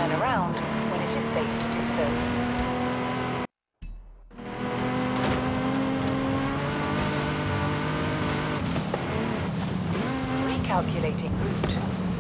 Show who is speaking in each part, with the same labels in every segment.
Speaker 1: Turn around when it is safe to do so. Recalculating route.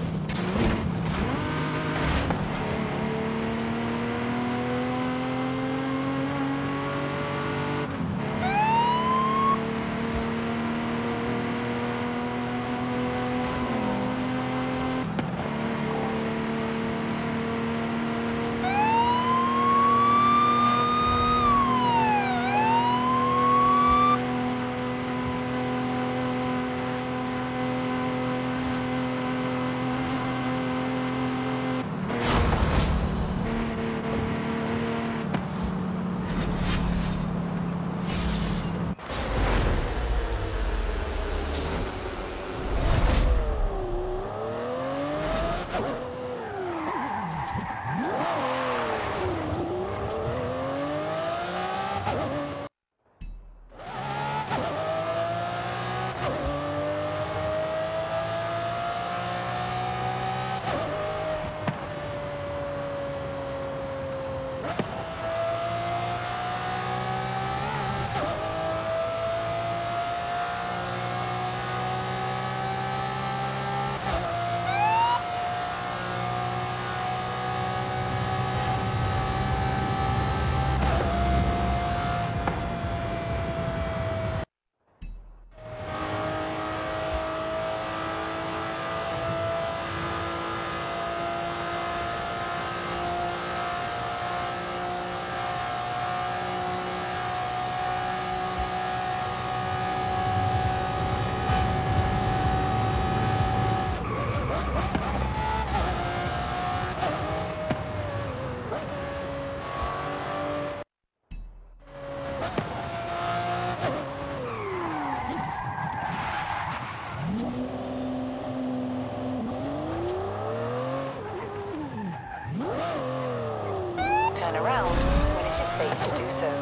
Speaker 1: Turn around when it is safe to do so.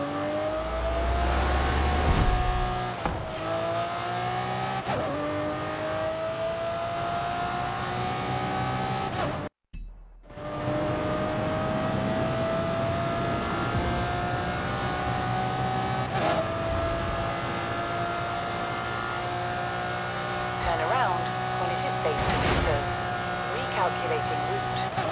Speaker 1: Turn around when it is safe to do so. Recalculating route.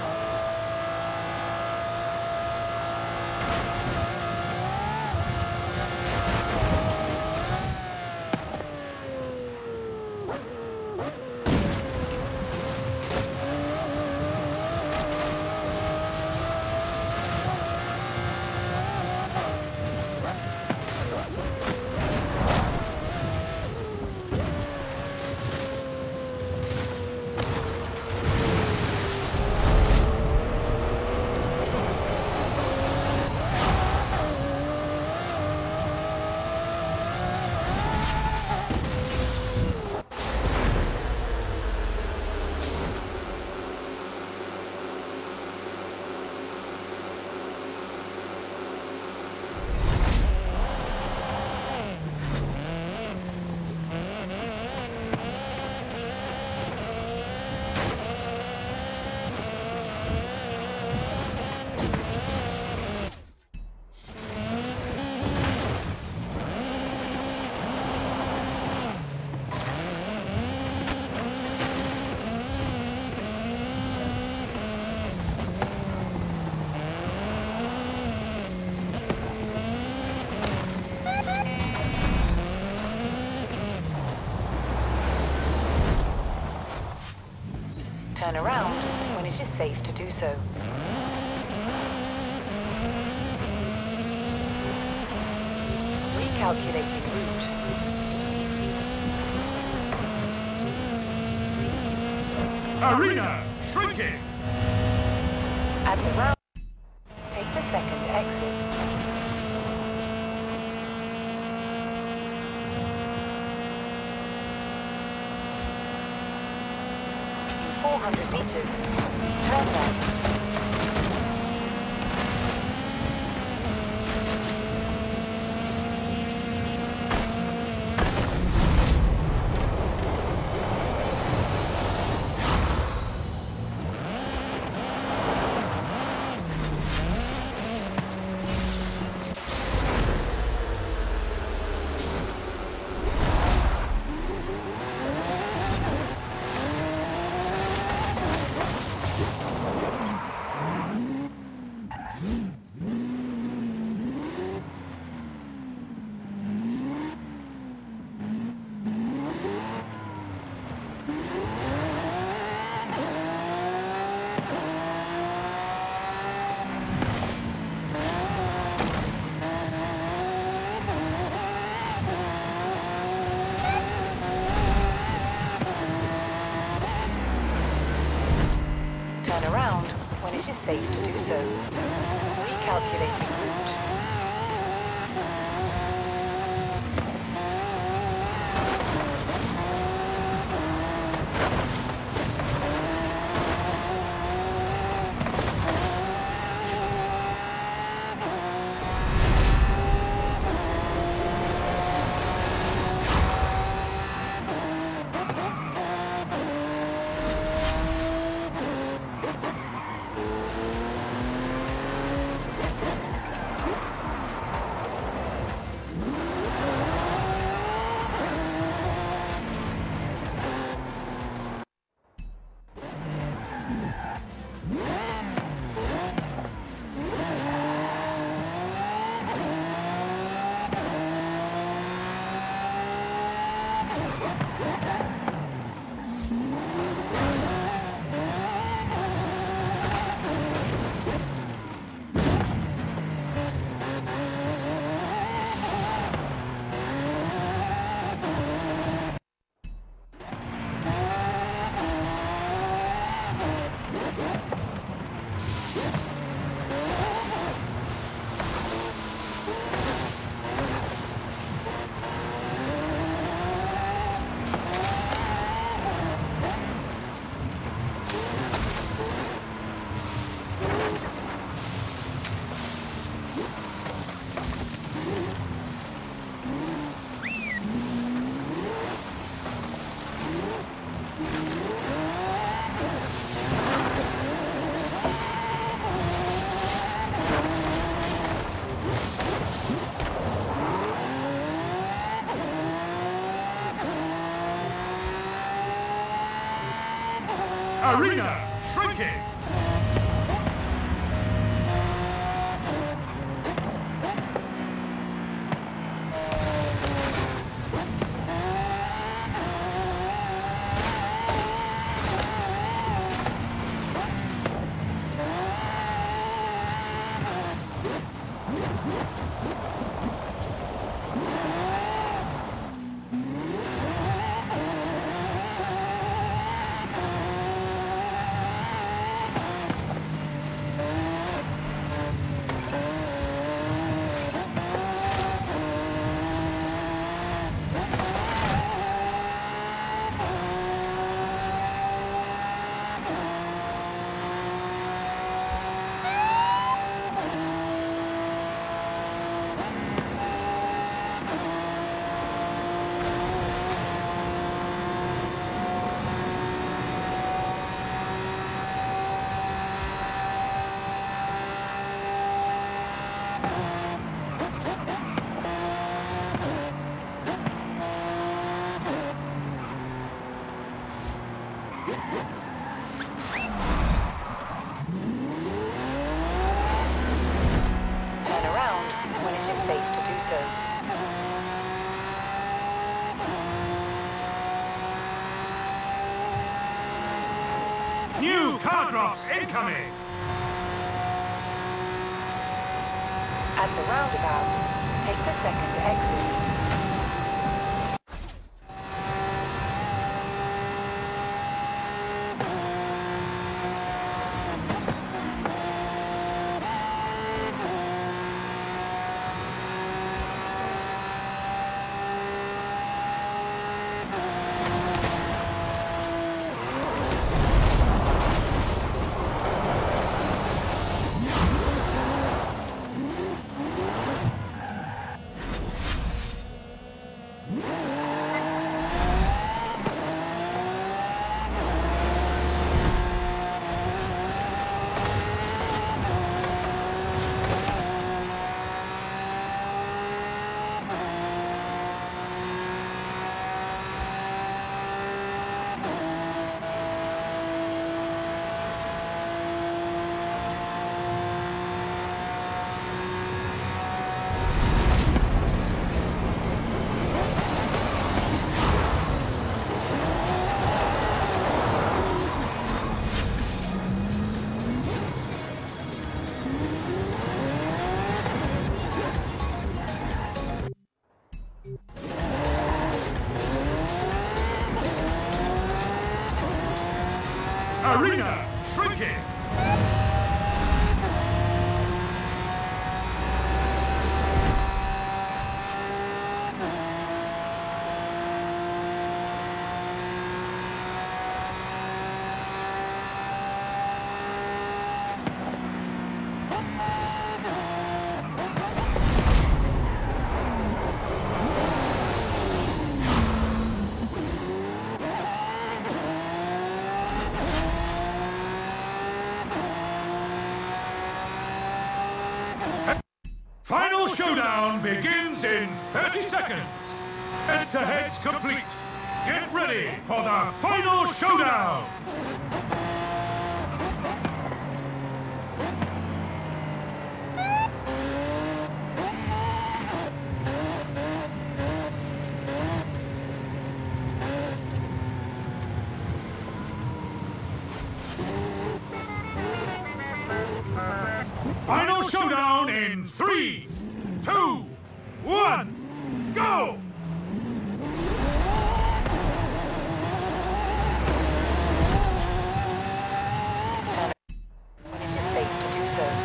Speaker 1: Turn around when it is safe to do so. Recalculating route.
Speaker 2: Arena shrinking!
Speaker 1: At the round, take the second exit. 400 meters. Turn left. it is safe to do so. Recalculating route.
Speaker 2: Arena shrinking.
Speaker 1: Turn around when it is safe to do so.
Speaker 2: New car drops incoming.
Speaker 1: At the roundabout, take the second exit.
Speaker 2: Arena shrinking. Final showdown begins in 30 seconds. Head-to-heads complete. Get ready for the final showdown. Final showdown in 3, 2, 1, go!
Speaker 1: Turn when it is safe to do so.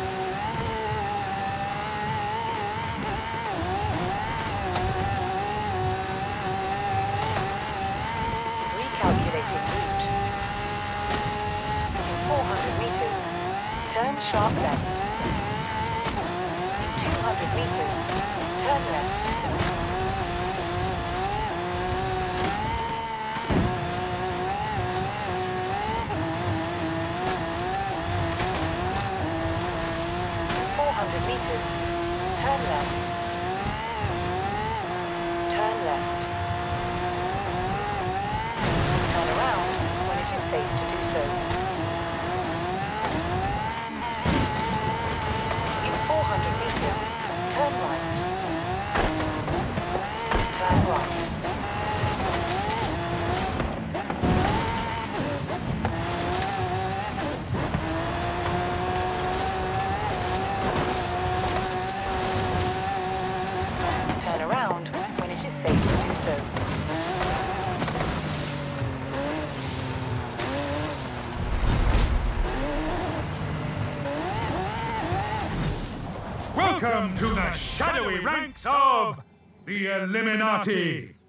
Speaker 1: Recalculating route. In 400 meters, turn sharp left. In 200 meters, turn left. In 400 meters, turn left. Turn left. Turn around when it is safe to do so. In 400 meters, turn right. Turn right. Turn around when it is safe to do so.
Speaker 2: Welcome to the shadowy ranks of the Illuminati.